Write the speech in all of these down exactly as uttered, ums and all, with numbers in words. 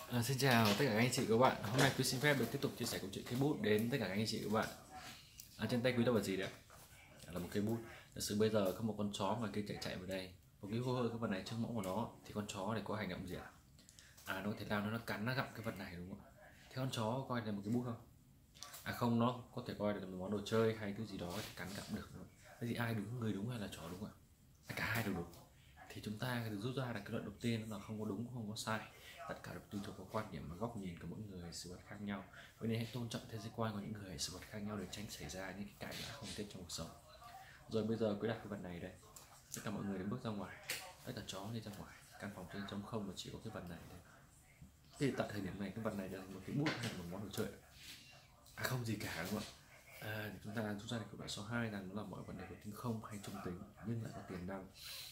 À, xin chào tất cả các anh chị và các bạn. Hôm nay quý xin phép được tiếp tục chia sẻ câu chuyện cây bút đến tất cả các anh chị và các bạn. À, trên tay quý đó là gì đấy? À, là một cây bút. Giả sử bây giờ có một con chó mà kia chạy chạy vào đây, một cái vô hơi cái vật này trước mẫu của nó, thì con chó này có hành động gì ạ? À, nó có thể làm nó nó cắn nó gặm cái vật này đúng không ạ? Thế con chó coi là một cái bút không? À không, nó có thể coi là một món đồ chơi hay thứ gì đó thì cắn gặm được. Thế thì ai đúng, người đúng hay là chó đúng ạ? À, cả hai đều đúng. Thì chúng ta được rút ra là cái luận đầu tiên là không có đúng không có sai, tất cả đều tùy thuộc vào quan điểm và góc nhìn của mỗi người, sự vật khác nhau. Vậy nên hãy tôn trọng thế giới quan của những người, sự vật khác nhau để tránh xảy ra những cái cãi vã không thiết trong cuộc sống. Rồi bây giờ cứ đặt cái vật này đây, tất cả mọi người đến bước ra ngoài, tất cả chó đi ra ngoài, căn phòng trên trống không và chỉ có cái vật này đây. Thì tại thời điểm này cái vật này là một cái bút hay một món đồ chơi? À không gì cả đúng không ạ? À, thì chúng ta rút ra được câu đoạn số hai rằng nó là mọi vật này có tính không hay trung tính nhưng lại có tiềm năng.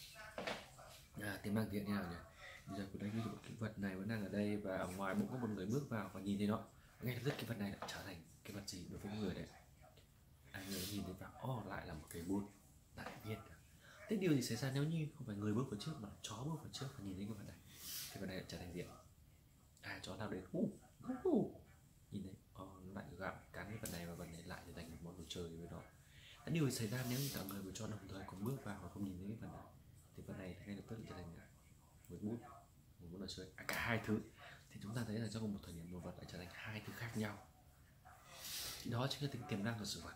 À, tiềm năng thì như nào nhỉ? Bây giờ tôi đánh ví dụ cái vật này vẫn đang ở đây và ở ngoài bỗng có một người bước vào và nhìn thấy nó, ngay lập tức cái vật này đã trở thành cái vật gì đối với người đấy? À, người nhìn thấy vào, oh, lại là một cái bút, lại viết được. Thế điều gì xảy ra nếu như không phải người bước vào trước mà chó bước vào trước và nhìn thấy cái vật này? Cái vật này trở thành gì ạ? À, chó nào đến, uh, uh, uh. Nhìn thấy, oh, nó lại gặm cắn cái vật này và vật này lại trở thành một món đồ chơi với nó. Thế điều gì xảy ra nếu như cả người và chó đồng thời cùng bước vào và không nhìn thấy cái vật này? Thì vật này ngay lập tức trở thành một bút, một món đồ chơi, à, cả hai thứ. Thì chúng ta thấy là trong một thời điểm một vật lại trở thành hai thứ khác nhau, thì đó chính là tính tiềm năng của sự vật.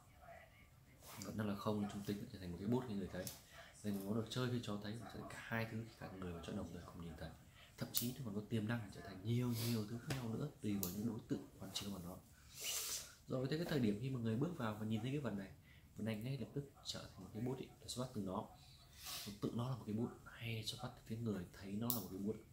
Vẫn đang là không trung tính trở thành một cái bút như người thấy, thành một món đồ chơi khi cho thấy trở thành cả hai thứ, cả người và cho đồng thời cùng nhìn thấy. Thậm chí nó còn có tiềm năng trở thành nhiều nhiều thứ khác nhau nữa tùy vào những đối tượng quan chiếu vào nó. Rồi tới cái thời điểm khi mà người bước vào và nhìn thấy cái vật này, vật này ngay lập tức trở thành một cái bút ý, là xuất phát từ nó, tự nó là một cái bút hay xuất phát từ phía người thấy nó là một cái bút?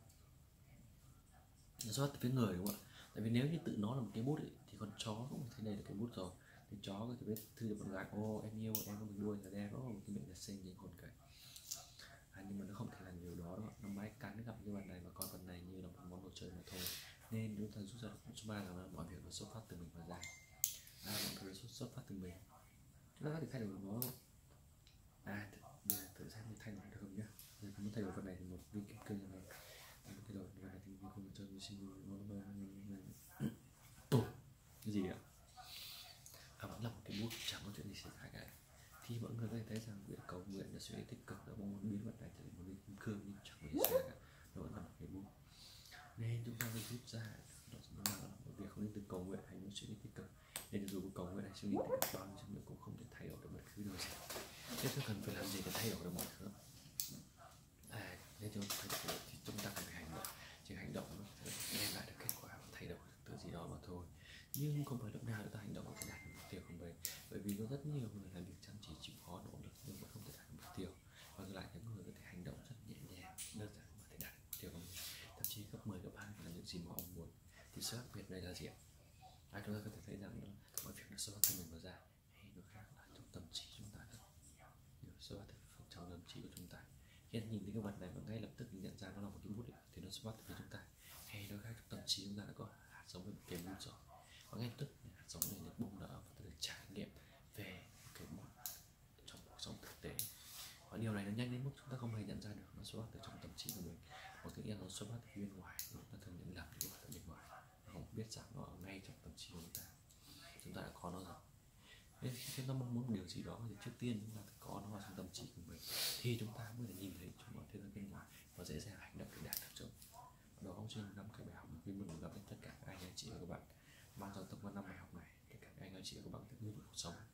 Nó xuất phát từ phía người đúng không ạ? Tại vì nếu như tự nó là một cái bút ấy, thì con chó cũng thấy đây là cái bút rồi, thì chó có thể biết thư được con gái, ô em yêu em có một đuôi là đen, ô cái miệng là xinh những hồn cậy. À, nhưng mà nó không thể làm điều đó đâu, nó máy cắn gặp cái vật này và coi vật này như là một món đồ chơi mà thôi. Nên chúng ta rút ra được số ba là mọi việc nó xuất phát từ mình mà ra. À, mọi thứ xuất, xuất phát từ mình, chúng ta có thể thay đổi nó. À, bây giờ thử xem mình thay đổi được không nhá. Giờ muốn thay đổi vật này thì một viên kim cương này, thay đổi vật này thì viên kim cương cho mình cái gì ạ? À, vẫn là một cái bút, chẳng có chuyện gì xảy ra cả. Thì mọi người có thể thấy rằng nguyện cầu nguyện là suy nghĩ tích cực, đã mong muốn biến vật này trở thành một viên kim cương, nhưng chẳng có gì xảy ra cả, nó vẫn là một cái bút. Nên chúng ta phải rút ra đó là một việc không nên từ cầu nguyện hay những suy nghĩ tích cực. Nên dù cầu nguyện hay suy nghĩ tích cực bao nhiêu nữa cũng không thể thay đổi được bất cứ điều gì. Thế tôi cần phải làm gì để thay đổi được mọi thứ? À, nên chúng ta thay đổi thì chúng ta cần phải hành động. Chỉ hành động nó sẽ đem lại được kết quả và thay đổi được thứ gì đó mà thôi. Nhưng không phải lúc nào chúng ta hành động có thể đạt được mục tiêu không vậy. Bởi vì có rất nhiều người làm việc chăm chỉ, chịu khó, nỗ lực nhưng vẫn không thể đạt được mục tiêu. Và ngược lại những người có thể hành động rất nhẹ nhàng, đơn giản có thể đạt được mục tiêu của mình, thậm chí gấp mười gấp hai là những gì mà ông muốn. Thì sự khác biệt này là gì ạ? À, chúng ta có thể thấy rằng mọi việc nó xuất phát từ mình mà ra, hay nó khác là trong tâm trí chúng ta đó. Xuất phát từ trong tâm trí của chúng ta. Khi nhìn thấy cái vật này mà ngay lập tức nhận ra nó là một cái bút ấy, thì nó xuất phát từ chúng ta. Hay nó khác trong tâm trí chúng ta đã có hạt giống với một cái bút rồi, và ngay lập tức hạt giống này được bung nở và ta được trải nghiệm về cái bút trong cuộc sống thực tế. Và điều này nó nhanh đến mức chúng ta không hề nhận ra được nó xuất phát từ trong tâm trí của mình, một cái nghĩa nó xuất phát từ bên ngoài. Chúng ta thường nhận lầm điều ở bên ngoài, không biết rằng nó ở ngay trong tâm trí của chúng ta, chúng ta đã có nó rồi. Nên khi chúng ta mong muốn một điều gì đó thì trước tiên chúng ta phải có nó vào trong tâm trí của mình, thì chúng ta mới thể nhìn thấy chúng ở thế giới bên ngoài và dễ dàng hành động để đạt được chúng. Đó cũng chính là năm cái bài học mà mình muốn gặp đến tất cả các anh chị và các bạn, mang trong tâm quan năm bài học này tất cả các anh chị và các bạn tiếp nối cuộc sống.